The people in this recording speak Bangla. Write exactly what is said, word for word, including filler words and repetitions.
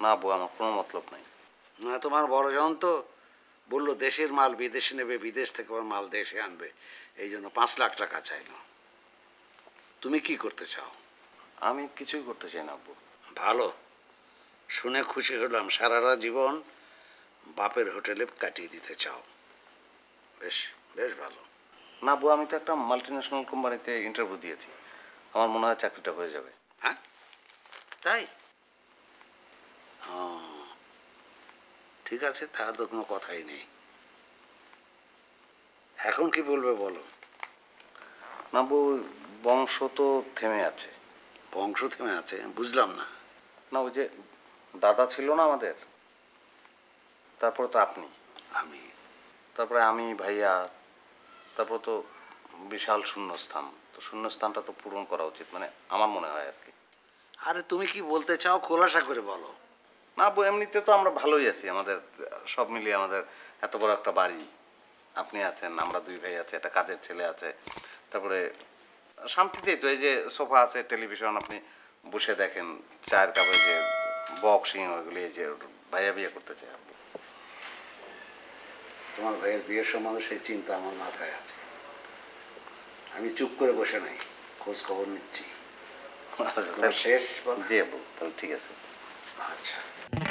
না আব্বু, আমার কোনো মতলব নাই। না, তোমার বড়জন তো বললো দেশের মাল বিদেশে নেবে, বিদেশ থেকে আবার মাল দেশে আনবে, এই জন্য পাঁচ লাখ টাকা চাইলো। তুমি কি করতে চাও? আমি কিছুই করতে চাই না আব্বু। ভালো, শুনে খুশি হলাম। সারাটা জীবন বাপের হোটেলে কাটিয়ে দিতে চাও, বেশ বেশ ভালো। না আব্বু, আমি তো একটা মাল্টি ন্যাশনাল কোম্পানিতে ইন্টারভিউ দিয়েছি, আমার মনে হয় চাকরিটা হয়ে যাবে। হ্যাঁ, তাই? ও, ঠিক আছে, তার তো কোনো কথাই নেই। এখন কি বলবে বলো? না আব্বু, বংশ তো থেমে আছে। বংশ থেমে আছে? বুঝলাম না। না, ওই যে দাদা ছিল না আমাদের, তারপরে তো আপনি, আমি, তারপরে আমি, ভাইয়া, তারপর তো বিশাল শূন্যস্থান। তো শূন্যস্থানটা তো পূরণ করা উচিত, মানে আমার মনে হয় আর কি। আরে তুমি কি বলতে চাও খোলাসা করে বলো। না আব্বু, এমনিতে তো আমরা ভালোই আছি, আমাদের সব মিলিয়ে আমাদের এত বড় একটা বাড়ি, আপনি আছেন, আমরা দুই ভাই আছে, একটা কাজের ছেলে আছে, তারপরে শান্তিতেই তো এই যে সোফা আছে, টেলিভিশন, আপনি বসে দেখেন, চায়ের কাপে যে বক্সিং ওইগুলি, এই যে ভাইয়া বিয়ে করতে চাই আব্বু। তোমার ভাইয়ের বিয়ের সম্বন্ধে সেই চিন্তা আমার মাথায় আছে, আমি চুপ করে বসে নাই, খোঁজ খবর নিচ্ছি। আচ্ছা, শেষ বল। জি আব্বু, তাহলে ঠিক আছে। আচ্ছা।